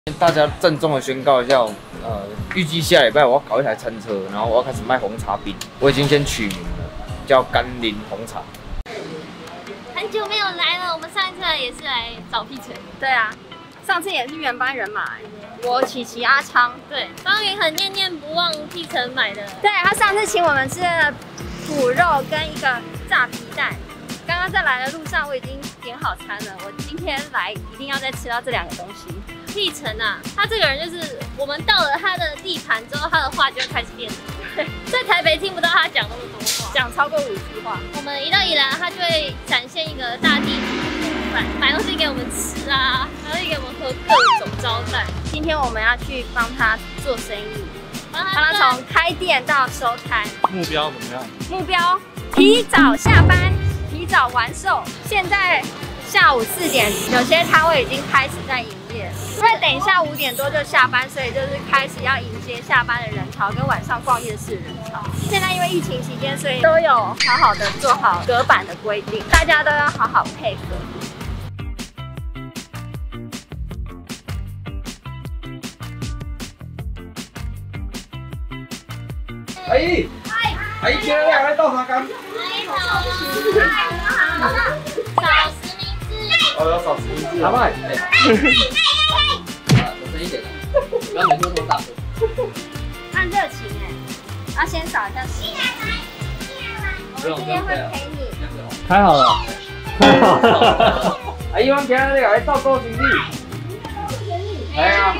大家郑重的宣告一下，预计下礼拜我要搞一台餐车，然后我要开始卖红茶冰。我已经先取名了，叫甘霖红茶。 很久没有来了，我们上一次也是来找屁城。 对啊，上次也是原班人马，我琪琪、阿昌。 对，方云很念念不忘屁城买的。 对，他上次请我们吃了腐肉跟一个炸皮蛋。刚刚在来的路上我已经点好餐了，我今天来一定要再吃到这2个东西。 屁城啊，他这个人就是我们到了他的地盘之后，他的话就开始变了。在台北听不到他讲那么多话， 讲超过5句话。 我们一到宜兰，他就会展现一个大地主的风范，买东西给我们吃啊，还会给我们喝各种招待。 今天我们要去帮他做生意，帮他从开店到收摊。 目标怎么样？ 目标提早下班，提早完售。现在下午4点，有些摊位已经开始在营业，因为等一下5点多就下班，所以就是开始要迎接下班的人潮跟晚上逛夜市的人潮。现在因为疫情期间，所以都有好好的做好隔板的规定，大家都要好好配合。 阿姨，阿姨，今日你来倒茶缸？ 好，少实名制。 哦，要少实名制。阿麦， 小声一点，不要每次都大声。 很热情要先扫一下实。我们今天会陪你。 开好了，开好了。 阿姨，我今日来倒购行李。系啊。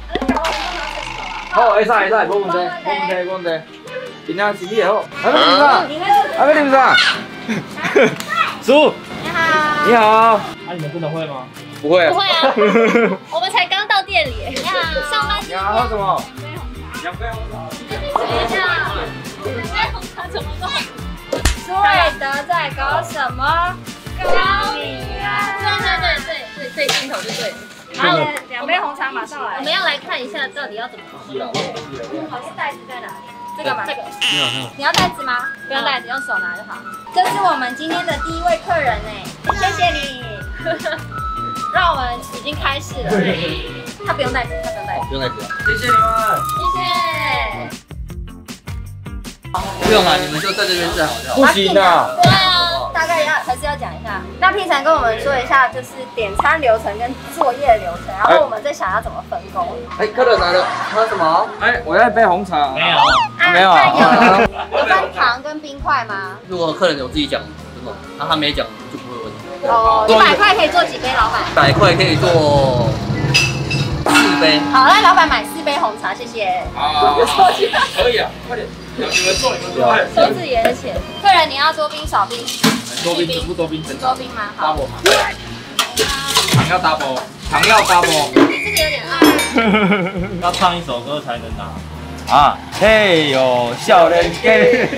好，会使，冇问题，冇问题。今天生意好。阿妹你啥？阿妹你啥？叔。 你好。 你好。 你们真的会吗？ 不会啊。 不会啊，我们才刚到店里。你好，上班。 你好，喝什么？ 2杯红茶。等一下，2杯红茶怎么弄？ 瑞德在搞什么？高明啊！ 对，最镜头就对了。 然后2杯红茶马上来。 我们要来看一下到底要怎么喝。 袋子在哪里？这个吗？ 这个。 你要袋子吗？不用袋子，用手拿就好。这是我们今天的第1位客人谢谢你。让我们已经开始了。他不用袋子，他不用袋子。 不用再讲， 谢谢你们。 谢谢。 不用了，你们就在这边站好就好。 不行的。 对啊， 大概还是要讲一下。那屁城跟我们说一下，就是点餐流程跟作业流程，然后我们再想要怎么分工。 哎，客人来了， 喝什么？ 哎，我要一杯红茶。 没有。 没有啊。 有分糖跟冰块吗？ 如果客人有自己讲这种，那他没讲就不会有问题。 哦，100块可以做几杯，老板 100块可以做4杯。 好，那老板买4杯红茶，谢谢。 啊，可以啊，快点，你们做， 收自己的钱。客人你要多冰少冰？ 多冰全部多冰， 多冰吗？好。 double 糖要 double， 糖要 double。 你这个有点二。 要唱一首歌才能拿。 啊，嘿呦，少年家。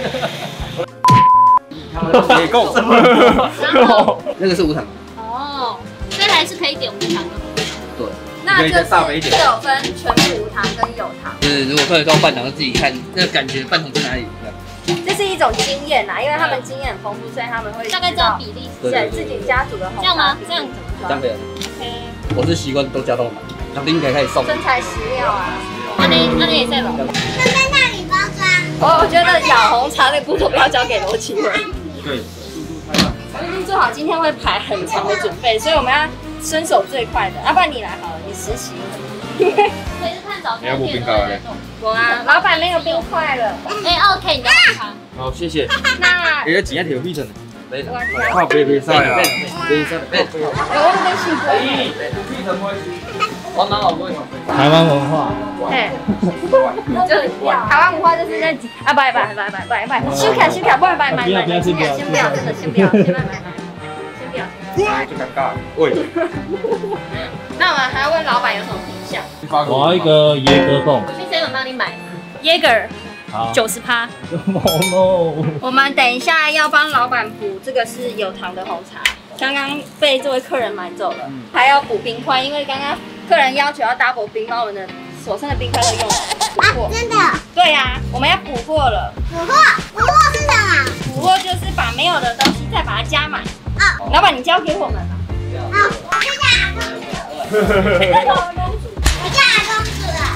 给够。 那个是无糖。 哦，所以还是可以点无糖的。 对。 那就是有分全部无糖跟有糖。 就是如果客人说半糖，就自己看那个感觉半糖在哪里。 这是一种经验呐，因为他们经验很丰富，所以他们会大概知道比例。 对自己家族的红茶。 这样吗？这样子。 这样可以。 OK。 我是习惯都加豆奶，然后冰可以送。 真材实料啊！ 那也在龙。 在那里包装。 我觉得舀红茶的步骤不要交给罗琦人。 对。 我已经做好今天会排很长的准备，所以我们要伸手最快的。要不然你来好了，你实习。 可以是看早餐店都在动。 我啊，老板没有冰块了。 哎 ，OK，你要茶。 好，谢谢。 那你的钱条屁成的。 没的。 靠，别晒啊！别晒，别。 我们辛苦。 屁成关系。我蛮好贵。 台湾文化。 嘿。就是台湾文化就是在啊，拜，收起来，不，先不要，真的先不要，先不要。 就尴尬了。喂。 那我们还要问老板有什么品项？ 我要一个椰哥冻。 我去 7帮你买。Jaeger。90%。 Oh no！ 我们等一下要帮老板补，这个是有糖的红茶，刚刚被这位客人买走了，还要补冰块，因为刚刚客人要求要 double 冰，把我们的所剩的冰块都用补货。 真的？ 对呀，我们要补货了。 补货是什么？ 补货就是把没有的东西再把它加满。老板，你交给我们吧。 好，我知道。比较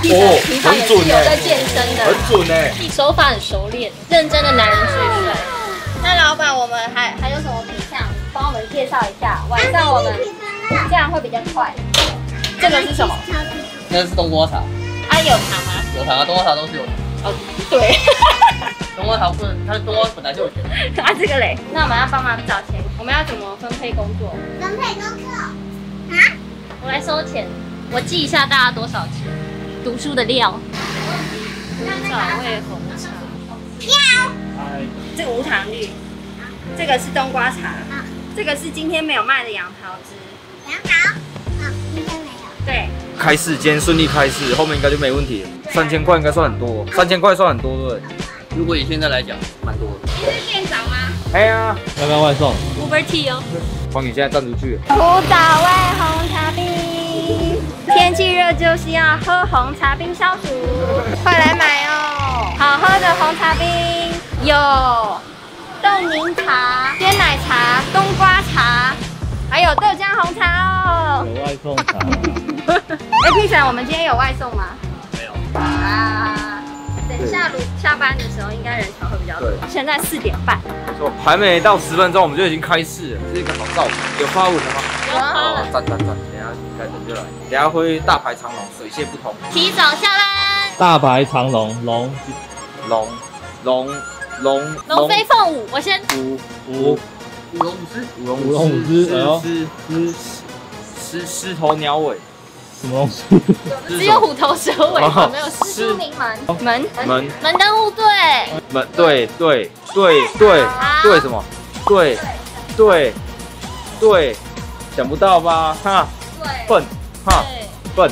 平常也是有在健身的， 很准哎， 手法很熟练，认真的男人最帅。那老板，我们还有什么品相？帮我们介绍一下。晚上我们这样会比较快。这个是什么？ 那是冬瓜茶， 啊，有糖吗？ 有糖啊，冬瓜茶都是有糖。 哦，对。 冬瓜茶不能，它冬瓜本来就有甜。 啊，这个嘞，那我们要帮忙找钱，我们要怎么分配工作？ 分配功课啊？ 我来收钱，我记一下大家多少钱。读书的料。早味红茶。这个无糖绿，这个是冬瓜茶，这个是今天没有卖的杨桃汁。 杨桃？啊，今天没有。 对。 开市今天顺利开市，后面应该就没问题了。3000块应该算很多，3000块算很多对不对？ 如果以现在来讲，蛮多的。 你是店长吗？ 哎呀， 要不要外送？ Uber Tea 哦。 黄宇现在站出去了。 古早味红茶冰，天气热就是要喝红茶冰消暑，快来买哦！好喝的红茶冰有冻柠茶、鲜奶茶、冬瓜茶，还有豆浆红茶哦。 有外送茶。 哎，P晨，我们今天有外送吗？ 没有。 啊，等下班的时候应该人潮会比较多。现在4点半。 说还没到10分钟，我们就已经开市了，这是一个好兆头。有发文了吗？ 有发了。 赞，等一下开灯就来，等一下会大排长龙，水泄不通。 提早下班。 大排长龙， 龙飞凤舞，我先。 舞龙舞狮，狮头鸟尾， 什么东西？ 只有虎头蛇尾，没有狮书名门门灯户队。 对什么？对，想不到吧？哈，笨，哈，笨。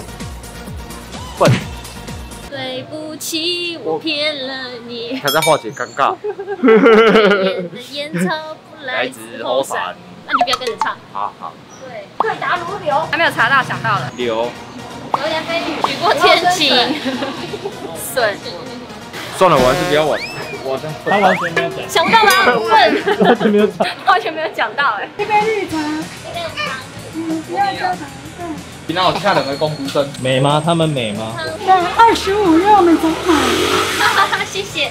对不起，我骗了你。 他在化解尴尬。 烟草不来自后山，那你就不要跟着唱。 好。 对，对答如流。还没有查到，想到了。 流言蜚语， 雨过天晴。笋。 算了，我还是不要玩。 他完全没有讲。 想不到吧？问。 完全没有讲。 完全没有讲到哎。 这边绿茶。不要焦糖。 平常有下2个工读生， 美吗？他们美吗？ 对，25让我们走好。 谢谢。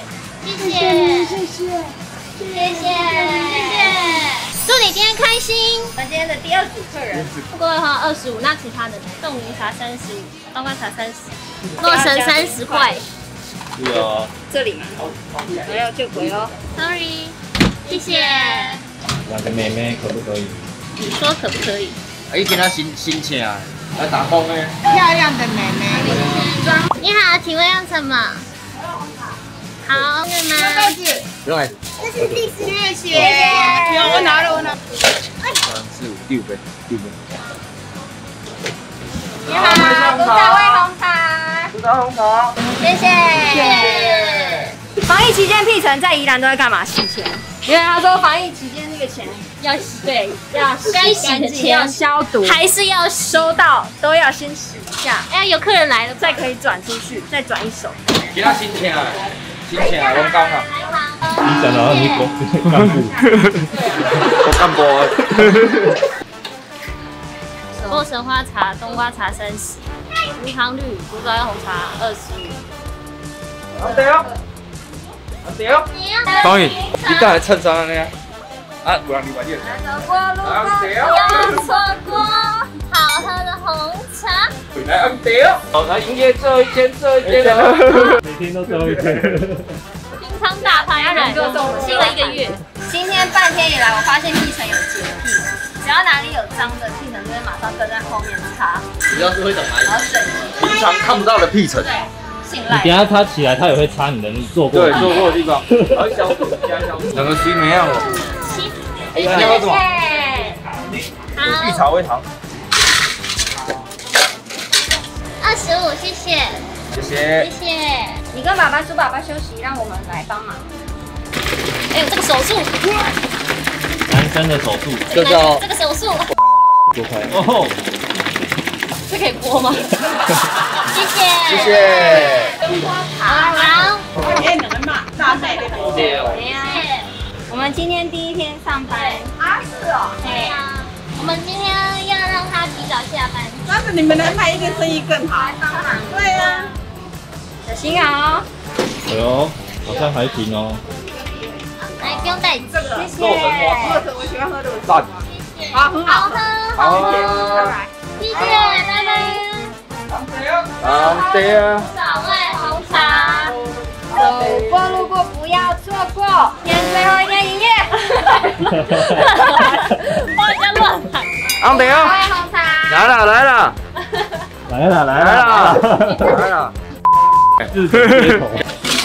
祝你今天开心。 我们今天的第2组客人， 过了哈25，那其他的呢？冻柠茶35，冬瓜茶30，洛神30块。 是啊。 这里吗？没有就回喽。 Sorry， 谢谢。 2个妹妹可不可以？ 你说可不可以？ 哎，给他新请来打工呢。 漂亮的妹妹。 你好，请问要什么？好，是吗？ 不用来。 这是第10谢谢。我拿了。 3、4、5、6杯。 你好，古早味红茶。谢谢。防疫期间，P晨在宜兰都在干嘛？洗钱。因为他说防疫期间那个钱要对， 要该洗的钱要消毒， 还是要收到都要先洗一下。 哎，有客人来了， 再可以转出去，再转一手。 给他新请龙岗啊。 你讲的好像你干部。 我干部。 洛神花茶、冬瓜茶30，无糖绿、古早味红茶25。 对哦。方宇，你带来衬衫了呢？啊，不让你买点。 走过路过，不要错过好喝的红茶。 来，安掉。好，来营业这一天。 每天都最后一天。 平常大牌人各种新的1个月。 今天半天以来，我发现P晨有洁癖，只要哪里有脏的，P晨就会马上跟在后面擦， 主要是会等然后整齐。 平常看不到的屁尘。 信赖。 你等下他起来，他也会擦你的你坐过的地方。 对，坐过的地方。还有消毒，加消毒。两个水没样哦。 谢你要什么？ 好， 绿茶微糖。 25，谢谢， 谢谢。 谢谢。 你跟爸爸说，爸爸休息，让我们来帮忙。 哎呦，这个手术， 男生的手术， 这叫这个手术， 多快哦！ 这可以播吗？谢谢， 谢谢。 好。 对呀，我们今天第一天上班啊，是哦， 对呀，我们今天要让他提早下班。 但是你们的卖一定生意更好。 来帮忙。 对呀， 小心哦。 哎呦，好像还行哦。 来，不用带子，谢谢。 我喜欢喝的。 赞， 好，很好喝。 好， 谢谢，拜拜。 好的。 早味红茶， 走过路过不要错过，今天最后一天营业。 帮人家乱喊。 昂德早味红茶。 来了来了来了来来了了来了。 日本街头。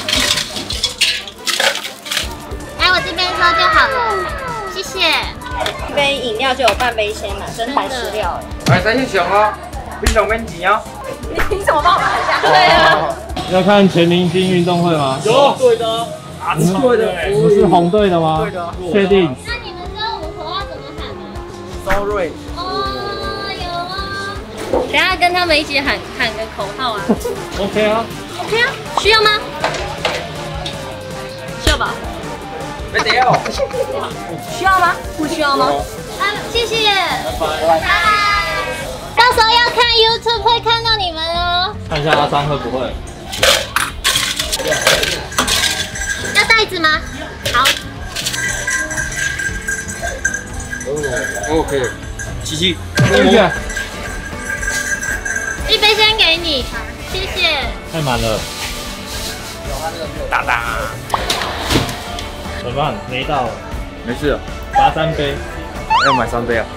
来我这边喝就好了，谢谢。 一杯饮料就有半杯鲜嘛，真材实料哎。 来，再去想哦，你上免钱哦。 你凭什么帮我们喊价？ 对啊。 要看全明星运动会吗？ 有对的，啊对的， 你们是红队的吗？ 对的， 确定？ 那你们知道我们口号怎么喊吗？ 周瑞。 哦，有啊。 等一下跟他们一起喊个口号啊。 OK 啊。 OK 啊，需要吗？需要吧。 没得哦。 需要吗？不需要吗？ 啊，谢谢。拜拜。到时候要看 YouTube 会看到你们哦。 看一下阿三会不会？ 要袋子吗？好。 哦，可以。七七， 一杯先给你，谢谢。 太满了。 大大。 怎么办？没到了， 没事了， 罚3杯。 要买3杯啊。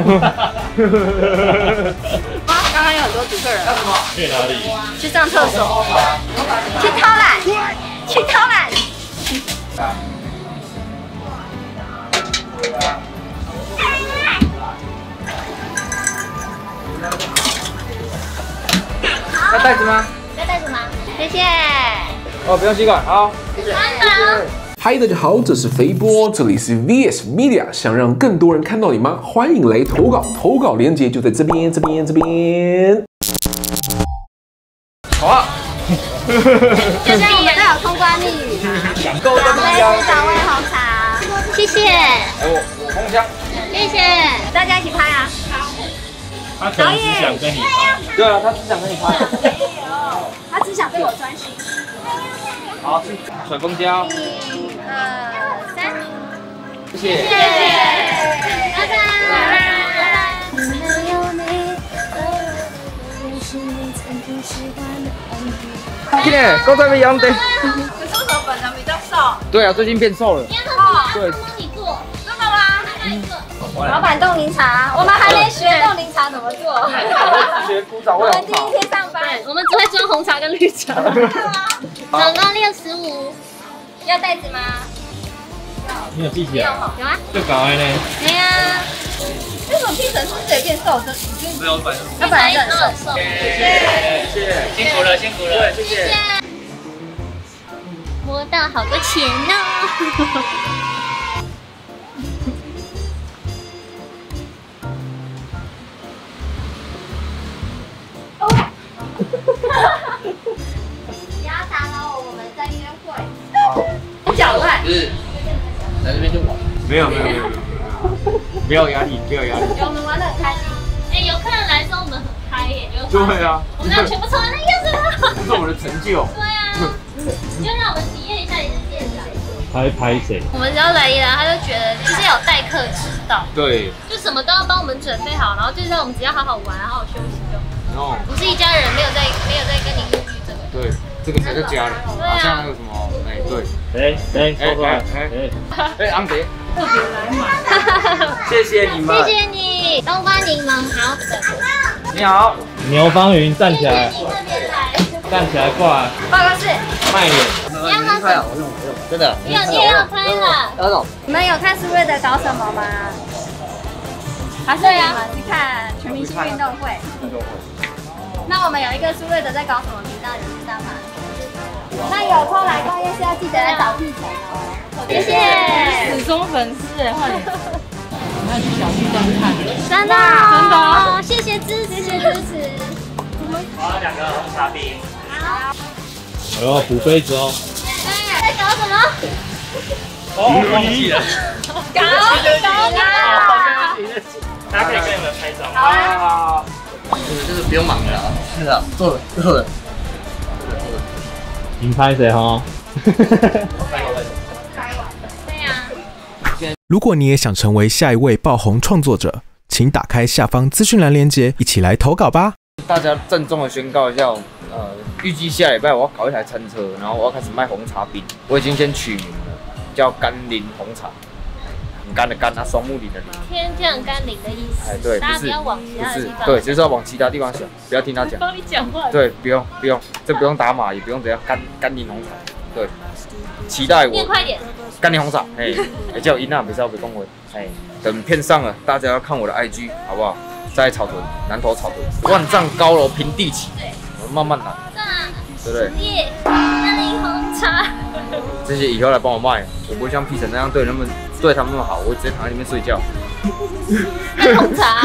刚刚有很多主客人。 去哪里？ 去上厕所。去偷懒。去偷懒。 要袋子吗？ 要袋子吗？谢谢。 哦，不用吸管，好。谢谢。 嗨，大家好，这是肥波，这里是 VS Media。想让更多人看到你吗？欢迎来投稿，投稿链接就在这边。 好啊。 就像我们都有通关密语嘛。 够 2杯早味红茶， 谢谢。 哎，我空箱。 谢谢。 大家一起拍啊！ 他可能只想跟你拍。 对啊，他只想跟你拍。 他只想对我专心。 好，去水蜂胶。 1、2、3， 谢谢。 谢谢。拜拜。 今天够在没养的。 可是为什么本人比较瘦？ 对啊，最近变瘦了。 你要喝什么？ 对帮你做。 真的吗？ 哪一个？ 老板冻柠茶，我们还没学冻柠茶怎么做。 学古早味我们红茶。 第一天上班， 我们只会装红茶跟绿茶。总共65。 要袋子吗？ 你有记起来？ 有啊。 就搞完呢。 没啊。 为什么P成是不是也变瘦？ 没有反他本来就很瘦。 谢谢谢，辛苦了，辛苦了，谢谢。 摸到好多钱呢。 不要打扰我们在约会。搅乱。 就是来这边就玩。 没有，没有压力， 我们玩得很开心。 哎，有客人来的时候我们很嗨耶，就对啊， 我们要全部冲到那个样子了。 这是我们的成就。 对啊，就让我们体验一下你是店长。 拍谁？ 我们只要来一来，他就觉得就是要有待客之道， 对， 就什么都要帮我们准备好，然后就是让我们只要好好玩，好好休息就好。 哦， 不是一家人，没有在跟你顾虑这个。 对，这个才叫家人。 对啊好像那个什么，哎，对， 说出来。 哎，昂德，特别来买，谢谢你们， 谢谢你，冬瓜柠檬好的。 你好， 牛方云站起来， 你这边来， 站起来过来， 报告室， 卖脸。 你要喝什么？ 真的， 你也要拍了。 那种， 你们有看苏瑞德搞什么吗？还是你们是看全明星运动会？那我们有一个苏瑞德在搞什么频道，你知道吗？那有空来逛夜市要记得来找屁虫哦。谢谢。 死忠粉丝哎，快点！我要去小巨蛋看。 真的哦，谢谢支持，谢谢支持。 我要2个红茶冰。好。哎呦，补杯子哦。 在搞什么？ 哦，忘记了。 搞！ 大家可以跟你们拍照。 好， 就是不用忙了啊，是啊，坐了。 你拍谁哈？ 对呀。 如果你也想成为下一位爆红创作者，请打开下方资讯栏链接，一起来投稿吧。 大家郑重的宣告一下，预计下礼拜我要搞一台餐车，然后我要开始卖红茶冰。我已经先取名了，叫甘霖红茶。很干的干啊，双木林的林。 天降甘霖的意思。 哎，对， 大家不要往其他的地方。 对，就是要往其他地方想，不要听他讲。 帮你讲话。 对，不用，这不用打码，也不用怎样，甘霖红茶。对，期待我。 念快点。 甘霖红茶，哎，叫伊娜，别稍微恭维，哎，等片上了，大家要看我的 IG， 好不好？在草屯，南投草屯，万丈高楼平地起，我慢慢来，对不对？ 耶，甘霖红茶。 这些以后来帮我卖，我不会像 P 城那样对他们那么好，我直接躺在里面睡觉。 红茶。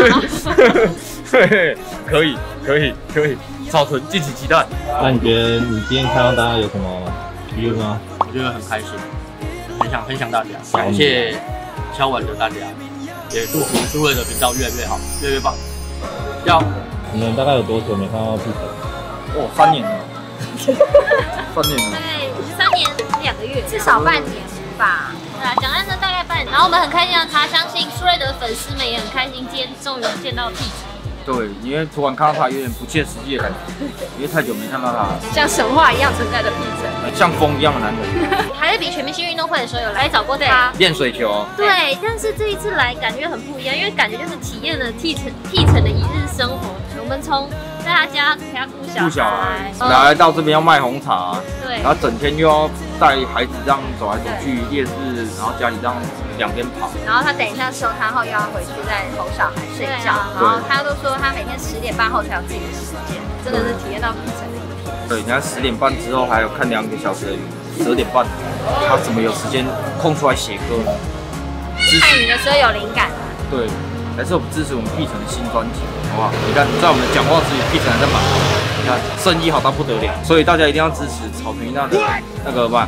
可以，草屯敬请期待。 那你觉得你今天看到大家有什么疑问吗？我觉得很开心，很想分享大家，感谢敲碗的大家，也祝福数位的频道越来越好，越来越棒。你们大概有多久没看到 P 城？ 哦，3年了。3年了。 对，3年2个月， 至少半年吧。 对啊，蒋安生大概半年，然后我们很开心让他，相信苏瑞德的粉丝们也很开心，今天终于见到 P 城。 对，因为突然看到他有点不切实际的感觉，因为太久没看到他了， 像神话一样存在的 P 城， 像风一样的男人。 还是比全明星运动会的时候有来找过他练水球。 对，但是这一次来感觉很不一样，因为感觉就是体验了 P 城的一日生活。我们从在他家陪他顾小孩， 来到这边要卖红茶， 对， 然后整天又要带孩子这样走来走去夜市，然后家里这样两边跑。 然后他等一下收摊后又要回去再哄小孩睡觉，然后他都说他每天10点半后才有自己的时间，真的是体验到 P 城的一天。 对，你看10点半之后还有看2个小时的雨，12点半，他怎么有时间空出来写歌呢？ 看雨的时候有灵感。 对，还是我们支持我们 P 城的新专辑，好不好？你看，在我们的讲话之余 ，P 城还在忙，你看生意好到不得了，所以大家一定要支持草坪那的那个吧。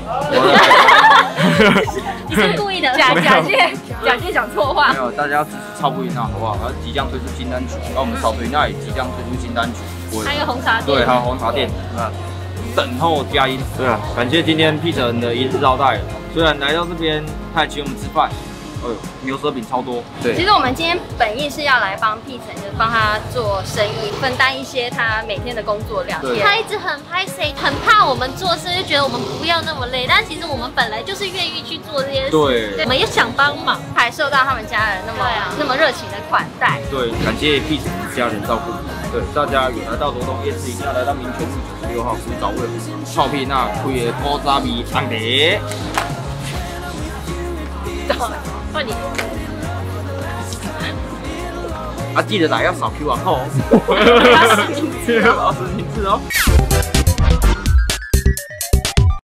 你是故意的， 假借讲错话。 没有，大家要支持超不赢好不好？他即将推出新单曲，然后我们草坪那也即将推出新单曲。 还有红茶店。 对，还有红茶店，等候佳音。对啊，感谢今天 P 城的一日招待。虽然来到这边，他还请我们吃饭。牛舌饼超多。对， 其实我们今天本意是要来帮 P 城，就是帮他做生意，分担一些他每天的工作量。 他一直很拍谁，很怕我们做事，就觉得我们不要那么累。但其实我们本来就是愿意去做这些事，对，我们也想帮忙， 还受到他们家人那么热情的款待。 对，感谢 P 城的家人照顾。对，大家有来到罗东夜市，一定要来到民权路96号古早味臭屁那开的古早味安迪。 换你。 记得来要扫 QR code 哦。要实名制哦。